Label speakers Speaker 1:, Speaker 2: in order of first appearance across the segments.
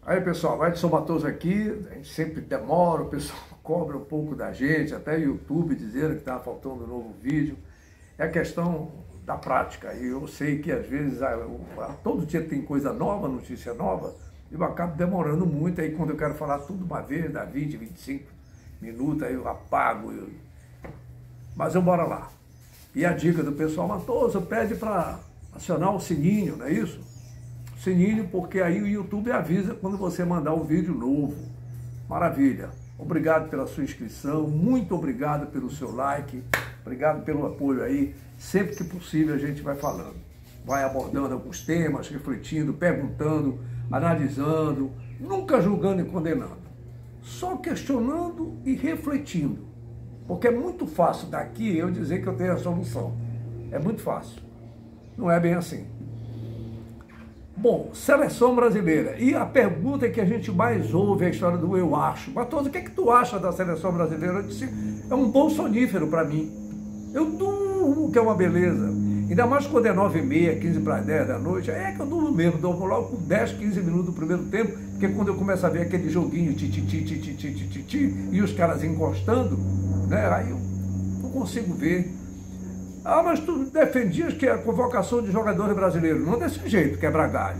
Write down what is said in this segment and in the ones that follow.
Speaker 1: Aí, pessoal, vai de São Matoso aqui, a gente sempre demora, o pessoal cobra um pouco da gente, até o YouTube dizendo que estava faltando um novo vídeo. É a questão da prática, e eu sei que às vezes todo dia tem coisa nova, notícia nova, e eu acabo demorando muito, aí quando eu quero falar tudo uma vez, dá 20, 25 minutos, aí eu apago, mas eu bora lá. E a dica do pessoal Matoso pede para acionar o sininho, não é isso? Sininho, porque aí o YouTube avisa quando você mandar um vídeo novo. Maravilha. Obrigado pela sua inscrição, muito obrigado pelo seu like, obrigado pelo apoio aí. Sempre que possível a gente vai falando, vai abordando alguns temas, refletindo, perguntando, analisando, nunca julgando e condenando, só questionando e refletindo. Porque é muito fácil daqui eu dizer que eu tenho a solução. É muito fácil. Não é bem assim. Bom, seleção brasileira. E a pergunta que a gente mais ouve é a história do eu acho. Matoso, o que é que tu acha da seleção brasileira? Eu disse, é um bom sonífero para mim. Eu durmo, que é uma beleza. Ainda mais quando é 9h30, 15 para 10 da noite. É que eu durmo mesmo, durmo logo com 10, 15 minutos do primeiro tempo, porque quando eu começo a ver aquele joguinho e os caras encostando, né, aí eu não consigo ver. Ah, mas tu defendias que a convocação de jogadores brasileiros, não desse jeito, quebra galho.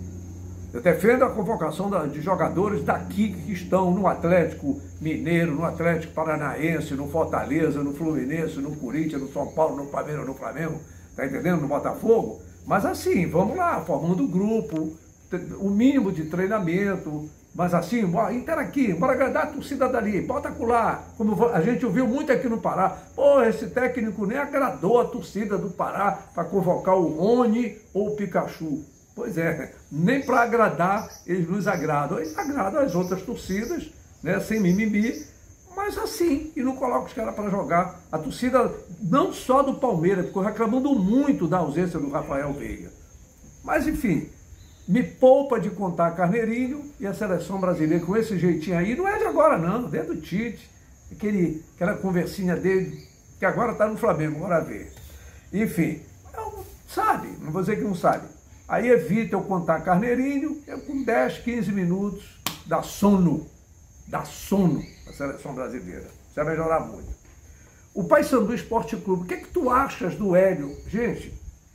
Speaker 1: Eu defendo a convocação de jogadores daqui que estão no Atlético Mineiro, no Atlético Paranaense, no Fortaleza, no Fluminense, no Corinthians, no São Paulo, no Palmeiras, no Flamengo, tá entendendo? No Botafogo. Mas assim, vamos lá, formando grupo, o mínimo de treinamento, mas assim, entra aqui, bora agradar a torcida dali, bota acolá. Como a gente ouviu muito aqui no Pará, pô, esse técnico nem agradou a torcida do Pará para convocar o Rony ou o Pikachu. Pois é, nem para agradar eles nos agradam. Eles agradam as outras torcidas, né, sem mimimi, mas assim, e não coloca os caras para jogar. A torcida, não só do Palmeiras, ficou reclamando muito da ausência do Rafael Veiga. Mas enfim, me poupa de contar Carneirinho e a seleção brasileira com esse jeitinho aí. Não é de agora não, desde o Tite, aquela conversinha dele, que agora está no Flamengo, bora ver. Enfim, sabe, não vou dizer que não sabe. Aí evita eu contar Carneirinho, com 10, 15 minutos dá sono a seleção brasileira. Isso vai melhorar muito. O Paysandu Esporte Clube, o que é que tu achas do Hélio? Gente,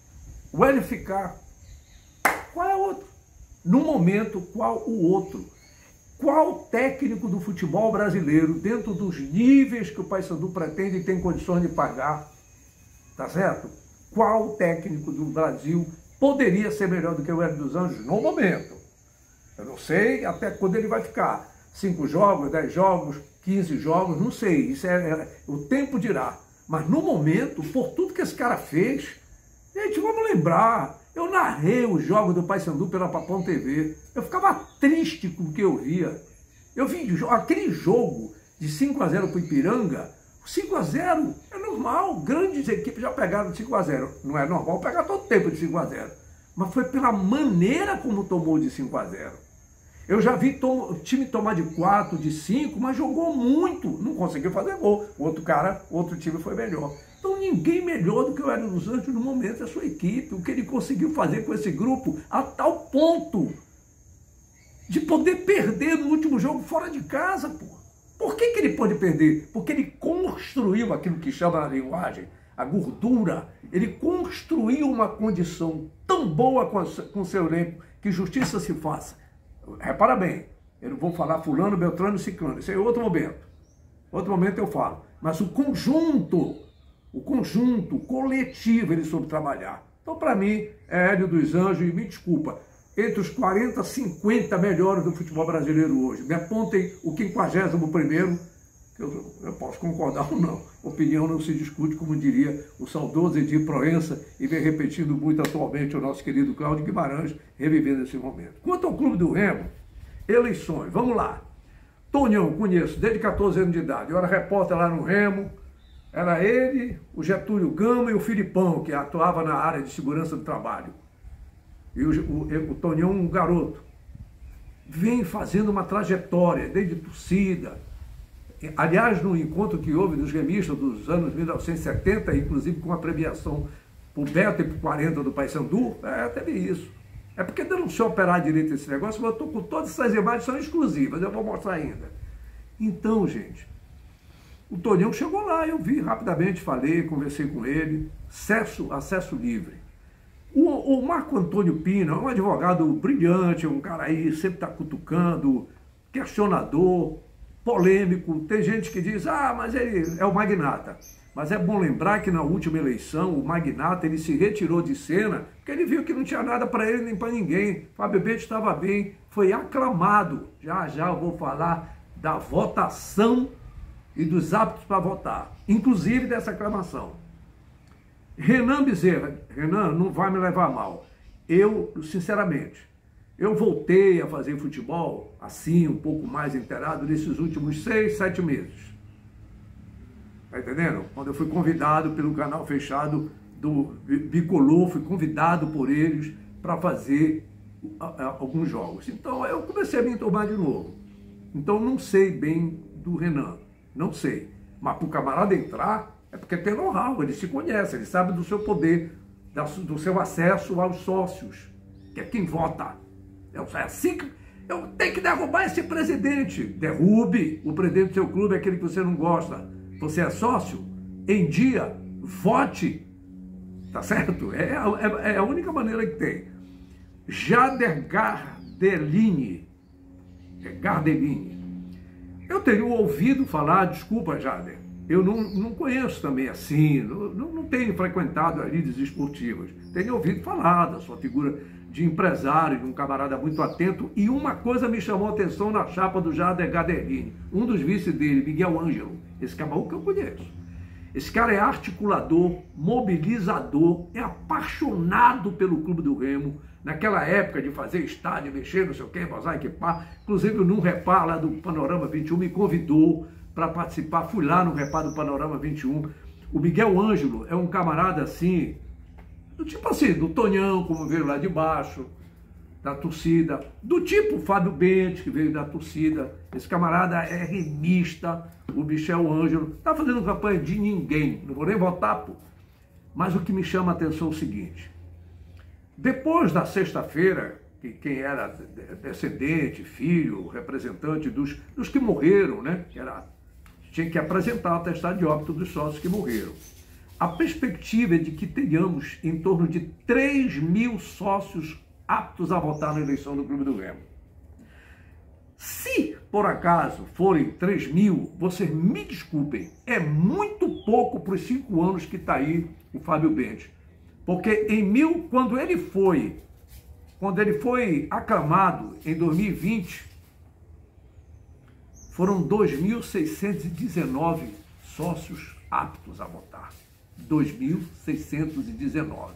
Speaker 1: o Hélio ficar... Qual é o outro? No momento, qual o outro? Qual técnico do futebol brasileiro, dentro dos níveis que o Paysandu pretende e tem condições de pagar, tá certo? Qual técnico do Brasil poderia ser melhor do que o Hélio dos Anjos no momento? Eu não sei até quando ele vai ficar. 5 jogos, 10 jogos, 15 jogos, não sei. Isso o tempo dirá. Mas no momento, por tudo que esse cara fez, gente, vamos lembrar... Eu narrei os jogos do Paysandu pela Papão TV. Eu ficava triste com o que eu via. Eu vi aquele jogo de 5-0 para o Ipiranga. 5-0 é normal. Grandes equipes já pegaram 5-0. Não é normal pegar todo tempo de 5-0. Mas foi pela maneira como tomou de 5-0. Eu já vi o time tomar de 4, de 5, mas jogou muito. Não conseguiu fazer gol. Outro time foi melhor. Então ninguém melhor do que o Hélio dos Anjos no momento, a sua equipe, o que ele conseguiu fazer com esse grupo, a tal ponto de poder perder no último jogo fora de casa, pô. Por que ele pode perder? Porque ele construiu aquilo que chama na linguagem, a gordura. Ele construiu uma condição tão boa com o seu elenco que justiça se faça. Repara bem, eu não vou falar fulano, beltrano, ciclano, isso é outro momento. Outro momento eu falo. Mas o conjunto, o coletivo, ele soube trabalhar. Então, para mim, é Hélio dos Anjos, e me desculpa, entre os 40, 50 melhores do futebol brasileiro hoje. Me apontem o 51º, que eu posso concordar ou não. Opinião não se discute, como diria o saudoso Edir Proença, e vem repetindo muito atualmente o nosso querido Cláudio Guimarães, revivendo esse momento. Quanto ao Clube do Remo, eleições, vamos lá. Tonhão, conheço, desde 14 anos de idade. Eu era repórter lá no Remo, era ele, o Getúlio Gama e o Filipão, que atuava na área de segurança do trabalho. E o Tonhão, um garoto, vem fazendo uma trajetória, desde torcida. Aliás, no encontro que houve dos remistas dos anos 1970, inclusive com a premiação por Beto e por 40 do Paysandu, teve isso. É porque ainda não sei operar direito esse negócio, mas eu estou com todas essas imagens, são exclusivas, eu vou mostrar ainda. Então, gente, o Tonhão chegou lá, eu vi rapidamente, falei, conversei com ele, acesso livre. O Marco Antônio Pina é um advogado brilhante, um cara aí, sempre está cutucando, questionador, polêmico. Tem gente que diz, mas ele é o magnata. Mas é bom lembrar que na última eleição, o magnata ele se retirou de cena, porque ele viu que não tinha nada para ele nem para ninguém. Fábio Bento estava bem, foi aclamado. Já já eu vou falar da votação e dos aptos para votar, inclusive dessa aclamação. Renan Bezerra, Renan, não vai me levar a mal. Eu, sinceramente, eu voltei a fazer futebol, assim, um pouco mais inteirado, nesses últimos 6, 7 meses. Tá entendendo? Quando eu fui convidado pelo canal fechado do Bicolor, fui convidado por eles para fazer alguns jogos. Então eu comecei a me enturmar de novo. Então não sei bem do Renan, não sei. Mas para o camarada entrar, é porque tem know-how, ele se conhece, ele sabe do seu poder, do seu acesso aos sócios, que é quem vota. É assim que eu tenho que derrubar esse presidente. Derrube o presidente do seu clube, aquele que você não gosta. Você é sócio? Em dia, vote. Tá certo? É a única maneira que tem. Jader Gardelini. Eu tenho ouvido falar, desculpa, Jader, eu não conheço também assim, não tenho frequentado as lides esportivas. Tenho ouvido falar da sua figura de empresário, de um camarada muito atento, e uma coisa me chamou a atenção na chapa do Jader Gardelini, um dos vices dele, Miguel Ângelo, esse camarada que eu conheço. Esse cara é articulador, mobilizador, é apaixonado pelo Clube do Remo, naquela época de fazer estádio, mexer, não sei o quê, vazar, equipar, inclusive num repar lá do Panorama 21, me convidou para participar, fui lá no repar do Panorama 21. O Miguel Ângelo é um camarada assim, do tipo assim, do Tonhão, como veio lá de baixo, da torcida, do tipo Fábio Bento, que veio da torcida. Esse camarada é remista, o Michel Ângelo, tá fazendo campanha de ninguém, não vou nem votar, pô. Mas o que me chama a atenção é o seguinte, depois da sexta-feira, que quem era descendente, filho, representante dos que morreram, né, tinha que apresentar o atestado de óbito dos sócios que morreram. A perspectiva é de que tenhamos em torno de 3.000 sócios aptos a votar na eleição do Clube do Remo. Se, por acaso, forem 3.000, vocês me desculpem, é muito pouco para os 5 anos que está aí o Fábio Bento. Porque quando ele foi aclamado em 2020, foram 2.619 sócios aptos a votar. 2.619.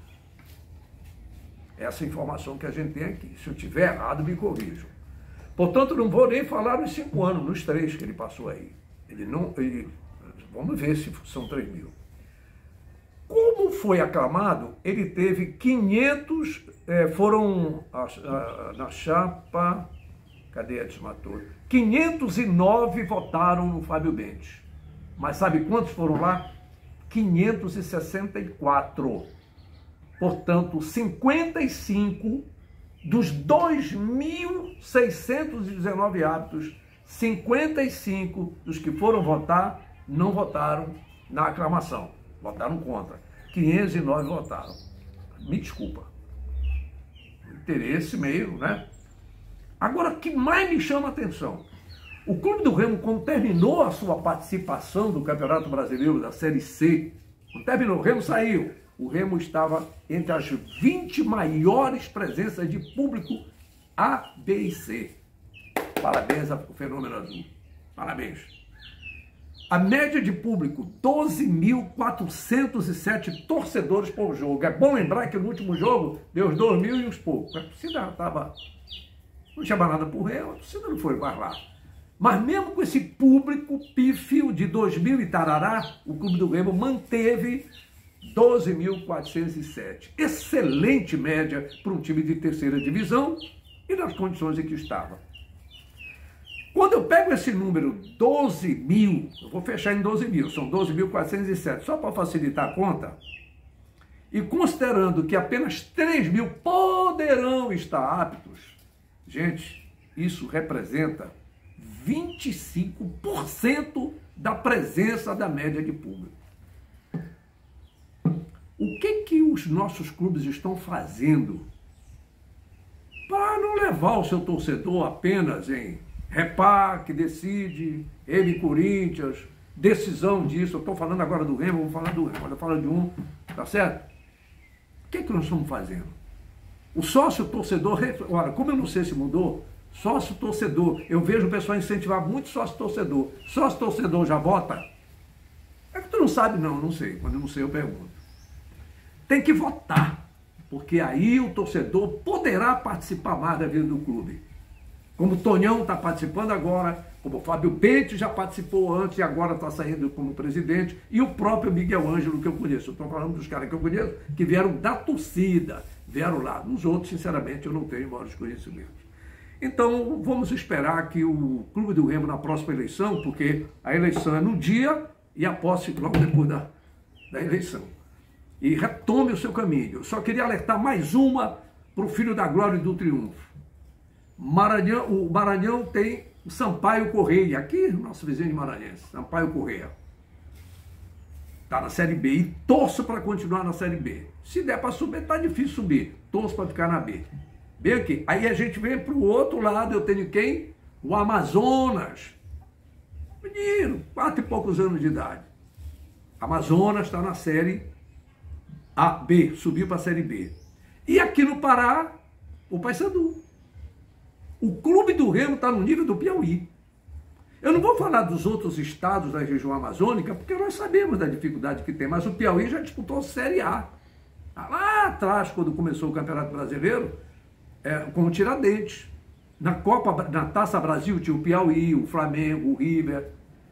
Speaker 1: Essa informação que a gente tem aqui. Se eu tiver errado, me corrijam. Portanto, não vou nem falar nos 5 anos, nos 3 que ele passou aí. Vamos ver se são 3.000. Como foi aclamado, ele teve 500, na chapa, cadê a desmatou? 509 votaram no Fábio Bento. Mas sabe quantos foram lá? 564. Portanto, 55 dos 2.619 aptos, 55 dos que foram votar não votaram na aclamação. Votaram contra. 509 votaram. Me desculpa. Interesse meio, né? Agora, o que mais me chama a atenção? O Clube do Remo, quando terminou a sua participação do Campeonato Brasileiro da Série C, quando terminou, o Remo saiu. O Remo estava entre as 20 maiores presenças de público A, B e C. Parabéns ao Fenômeno Azul. Parabéns. A média de público, 12.407 torcedores por jogo. É bom lembrar que no último jogo deu os 2.000 e uns poucos. A torcida estava... não tinha mais nada por Remo, a torcida não foi mais lá. Mas mesmo com esse público pífio de 2.000 e tarará, o Clube do Remo manteve 12.407. Excelente média para um time de terceira divisão e nas condições em que estava. Quando eu pego esse número 12.000, eu vou fechar em 12.000, são 12.407, só para facilitar a conta, e considerando que apenas 3 mil poderão estar aptos, gente, isso representa 25% da presença da média de público. O que os nossos clubes estão fazendo para não levar o seu torcedor apenas em Repar, que decide, ele Corinthians, decisão disso? Eu estou falando agora do Remo, vou falar do Remo, eu falo de um, tá certo? O que nós estamos fazendo? O sócio-torcedor, olha, como eu não sei se mudou, sócio-torcedor, eu vejo o pessoal incentivar muito sócio-torcedor. Sócio-torcedor já vota? É que tu não sabe, não, não sei. Quando eu não sei, eu pergunto. Tem que votar, porque aí o torcedor poderá participar mais da vida do clube. Como o Tonhão está participando agora, como o Fábio Pente já participou antes e agora está saindo como presidente, e o próprio Miguel Ângelo, que eu conheço. Eu estou falando dos caras que eu conheço, que vieram da torcida, vieram lá. Nos outros, sinceramente, eu não tenho maiores conhecimentos. Então, vamos esperar que o Clube do Remo, na próxima eleição, porque a eleição é no dia e a posse logo depois da eleição, e retome o seu caminho. Eu só queria alertar mais uma para o Filho da Glória e do Triunfo. O Maranhão tem o Sampaio Correia, aqui, nosso vizinho de Maranhense, Sampaio Correia. Está na Série B e torço para continuar na Série B. Se der para subir, está difícil subir. Torço para ficar na B. Bem aqui. Aí a gente vem para o outro lado, eu tenho quem? O Amazonas. Menino, 4 e poucos anos de idade. Amazonas está na Série A, B, subiu para a Série B. E aqui no Pará, o Paysandu. O Clube do Remo está no nível do Piauí. Eu não vou falar dos outros estados da região amazônica, porque nós sabemos da dificuldade que tem, mas o Piauí já disputou a Série A. Lá atrás, quando começou o Campeonato Brasileiro, com o Tiradentes. Na Taça Brasil tinha o Piauí, o Flamengo, o River.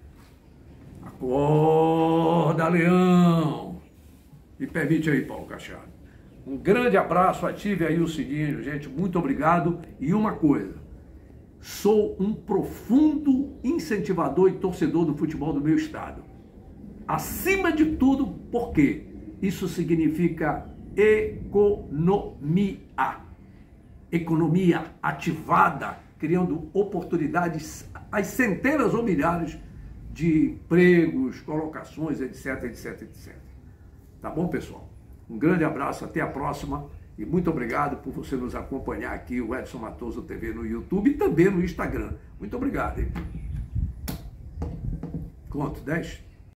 Speaker 1: Acorda, Leão! Me permite aí, Paulo Cachado. Um grande abraço, ative aí o sininho, gente, muito obrigado. E uma coisa, sou um profundo incentivador e torcedor do futebol do meu estado. Acima de tudo, porque isso significa economia. Economia ativada, criando oportunidades às centenas ou milhares de empregos, colocações, etc, etc, etc. Tá bom, pessoal? Um grande abraço, até a próxima e muito obrigado por você nos acompanhar aqui, o Edson Matoso TV no YouTube e também no Instagram. Muito obrigado, hein? Quanto? 10?